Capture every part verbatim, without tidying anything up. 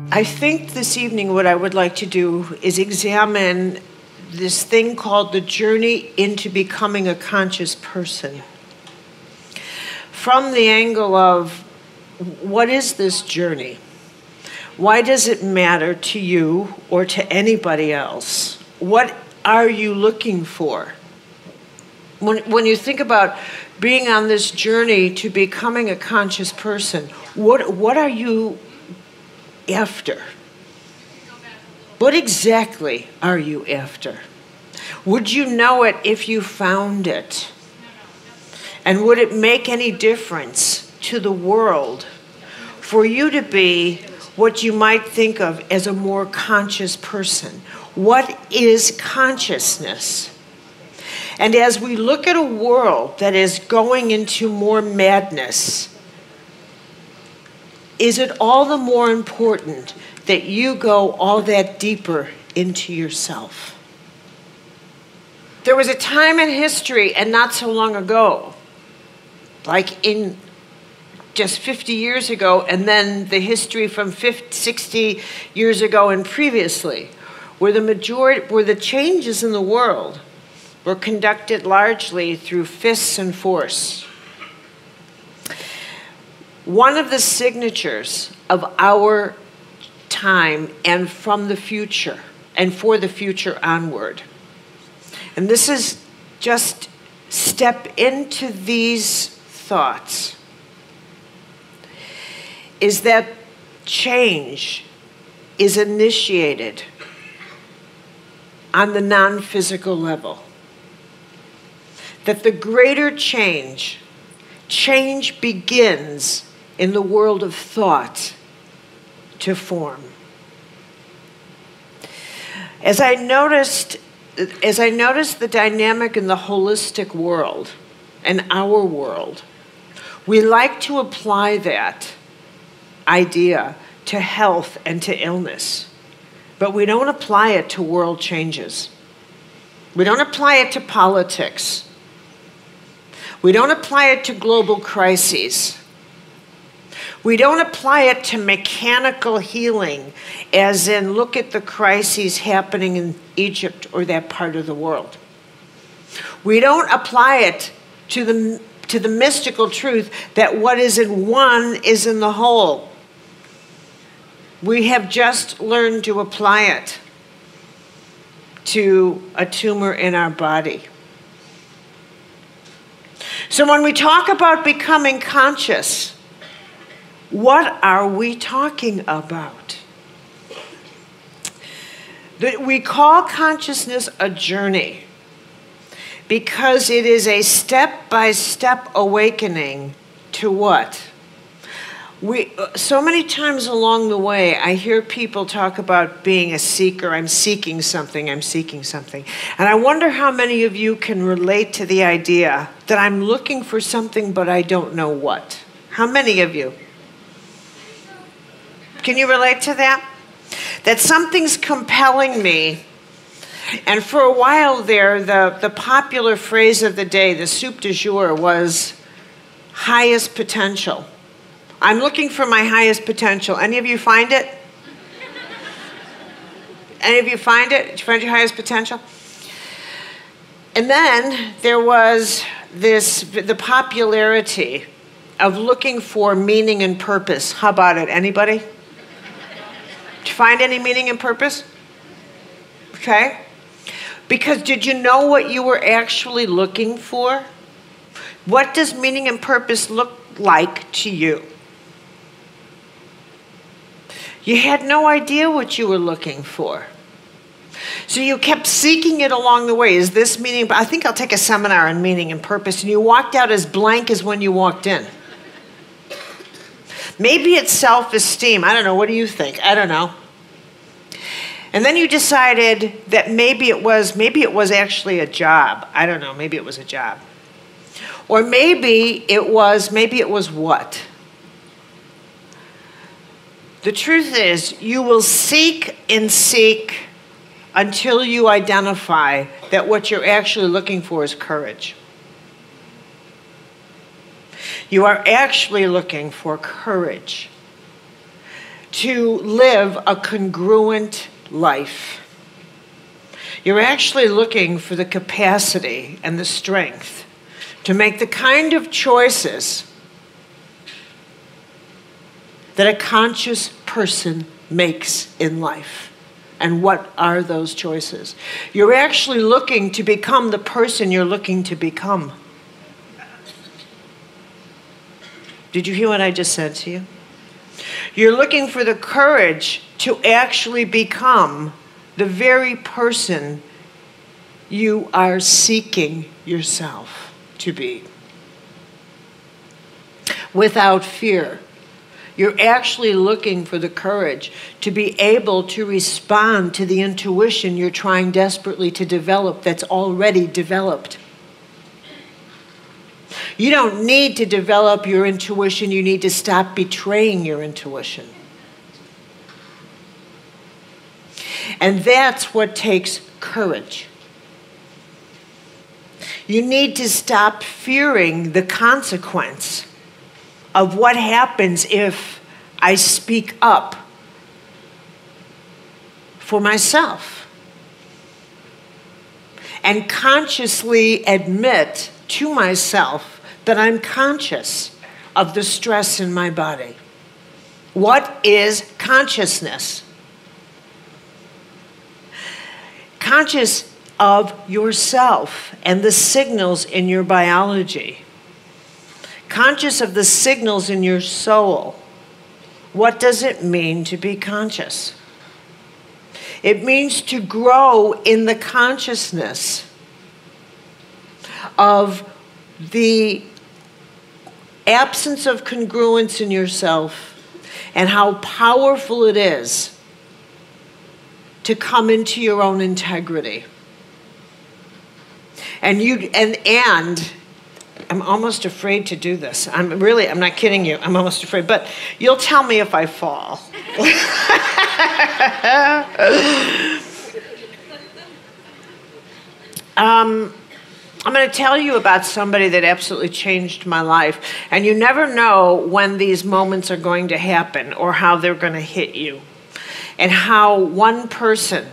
I think this evening what I would like to do is examine this thing called the journey into becoming a conscious person. From the angle of, what is this journey? Why does it matter to you or to anybody else? What are you looking for? When, when you think about being on this journey to becoming a conscious person, what, what are you after? What exactly are you after? Would you know it if you found it? And would it make any difference to the world for you to be what you might think of as a more conscious person? What is consciousness? And as we look at a world that is going into more madness, is it all the more important that you go all that deeper into yourself? There was a time in history, and not so long ago, like in just fifty years ago, and then the history from fifty, sixty years ago and previously, where the majority, where the changes in the world were conducted largely through fists and force. One of the signatures of our time and from the future, and for the future onward, and this is just step into these thoughts, is that change is initiated on the non-physical level. That the greater change, change begins in the world of thought to form. As I noticed, as I noticed the dynamic in the holistic world and our world, we like to apply that idea to health and to illness, but we don't apply it to world changes. We don't apply it to politics. We don't apply it to global crises. We don't apply it to mechanical healing, as in look at the crises happening in Egypt or that part of the world. We don't apply it to the, to the mystical truth that what is in one is in the whole. We have just learned to apply it to a tumor in our body. So when we talk about becoming conscious, what are we talking about? We call consciousness a journey because it is a step-by-step awakening to what? We, so many times along the way, I hear people talk about being a seeker. I'm seeking something, I'm seeking something. And I wonder how many of you can relate to the idea that I'm looking for something, but I don't know what. How many of you? Can you relate to that? That something's compelling me. And for a while there, the, the popular phrase of the day, the soup du jour, was highest potential. I'm looking for my highest potential. Any of you find it? Any of you find it? Did you find your highest potential? And then there was this, the popularity of looking for meaning and purpose. How about it? Anybody? Did you find any meaning and purpose? Okay. Because did you know what you were actually looking for? What does meaning and purpose look like to you? You had no idea what you were looking for. So you kept seeking it along the way. Is this meaning? I think I'll take a seminar on meaning and purpose. And you walked out as blank as when you walked in. Maybe it's self-esteem. I don't know. What do you think? I don't know. And then you decided that maybe it was, maybe it was actually a job. I don't know. Maybe it was a job. Or maybe it was, maybe it was what? The truth is, you will seek and seek until you identify that what you're actually looking for is courage. You are actually looking for courage to live a congruent life. You're actually looking for the capacity and the strength to make the kind of choices that a conscious person makes in life. And what are those choices? You're actually looking to become the person you're looking to become. Did you hear what I just said to you? You're looking for the courage to actually become the very person you are seeking yourself to be. Without fear. You're actually looking for the courage to be able to respond to the intuition you're trying desperately to develop that's already developed. You don't need to develop your intuition. You need to stop betraying your intuition. And that's what takes courage. You need to stop fearing the consequence of what happens if I speak up for myself and consciously admit to myself that I'm conscious of the stress in my body. What is consciousness? Conscious of yourself and the signals in your biology. Conscious of the signals in your soul. What does it mean to be conscious? It means to grow in the consciousness of the absence of congruence in yourself and how powerful it is to come into your own integrity. And you and and I'm almost afraid to do this. I'm really, I'm not kidding you. I'm almost afraid. But you'll tell me if I fall. um, I'm going to tell you about somebody that absolutely changed my life. And you never know when these moments are going to happen or how they're going to hit you. And how one person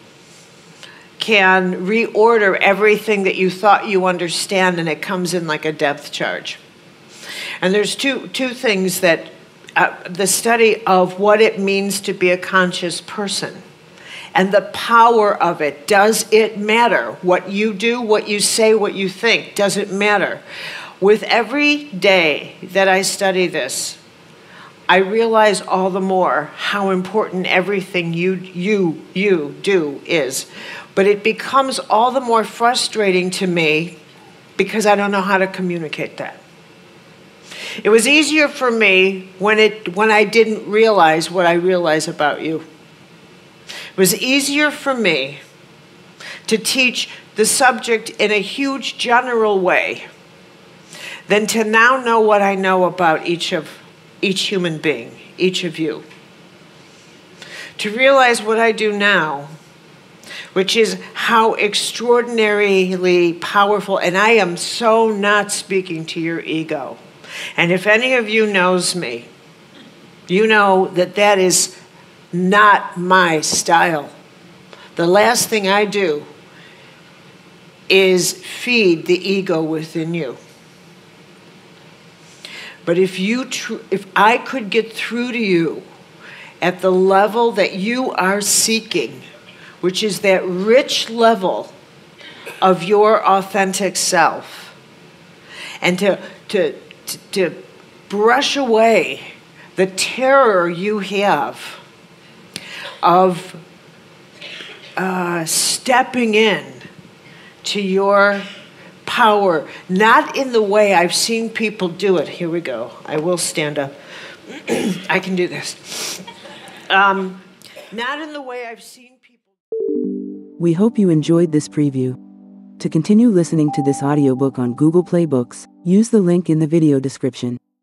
can reorder everything that you thought you understand, and it comes in like a depth charge. And there's two, two things that, uh, the study of what it means to be a conscious person and the power of it. Does it matter? What you do, what you say, what you think, does it matter? With every day that I study this, I realize all the more how important everything you, you, you do is. But it becomes all the more frustrating to me because I don't know how to communicate that. It was easier for me when, it, when I didn't realize what I realize about you. It was easier for me to teach the subject in a huge general way than to now know what I know about each of each human being, each of you. To realize what I do now, which is how extraordinarily powerful, and I am so not speaking to your ego. And if any of you knows me, you know that that is not my style. The last thing I do is feed the ego within you. But if you, tr- if I could get through to you at the level that you are seeking, which is that rich level of your authentic self, and to, to, to, to brush away the terror you have of uh, stepping in to your power, not in the way I've seen people do it. Here we go. I will stand up. I can do this. Um, not in the way I've seen people. We hope you enjoyed this preview. To continue listening to this audiobook on Google Play Books, use the link in the video description.